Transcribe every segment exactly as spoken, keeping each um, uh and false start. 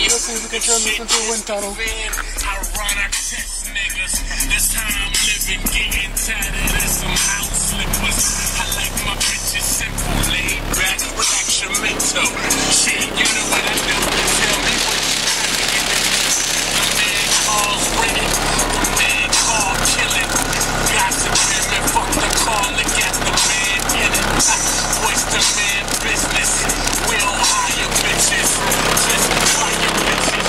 Let's see if we can turn this into a wind tunnel. Ironic test niggas. This time I'm living, getting tatted as some house slippers. I like my bitches simple, laid back, relax your mental. Shit, you know what I do. Tell me what you have to get in. The man calls renting, the man called killing. Gossip him and fuck the call and get the man in it. Voice the man business. We don't hire bitches. Just fire bitches.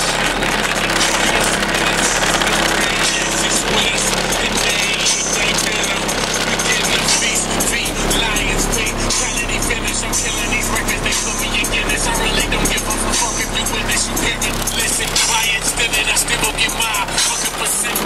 I'm killing these records, they put me in Guinness. I really don't give a fuck if you with this, you hear it. Listen, quiet, still it, I still gon' get my fucking percent.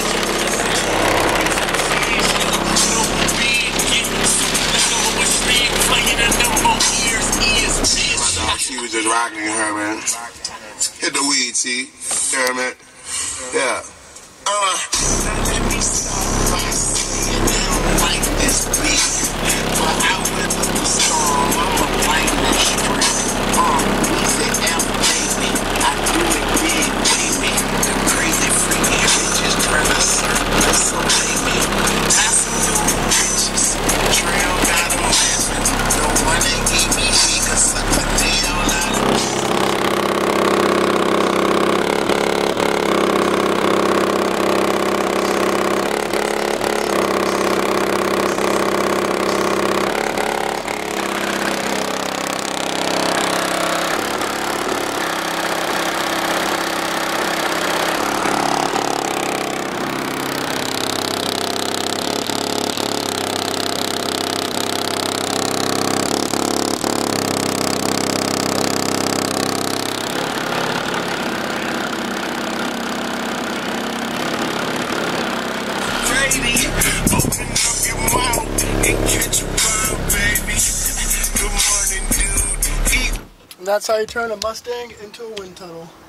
No big, getting super, let's go with stream, playing the number ears, ears, bitch. My dog, she was just rocking her, man. Hit the weed, see? Yeah, man. Yeah. Uh. Let me start by saying I don't like this beat, but I went with the storm. I'm a lightning strip. Uh, easy F, baby. I do it big, baby. The crazy freaky bitches trying to circle, so baby. Passing through bitches. Trail got them laughing. The one that gave me shit, cause suck the tail out of me. Open up your mouth and catch a vibe, baby. Good morning, dude. And that's how you turn a Mustang into a wind tunnel.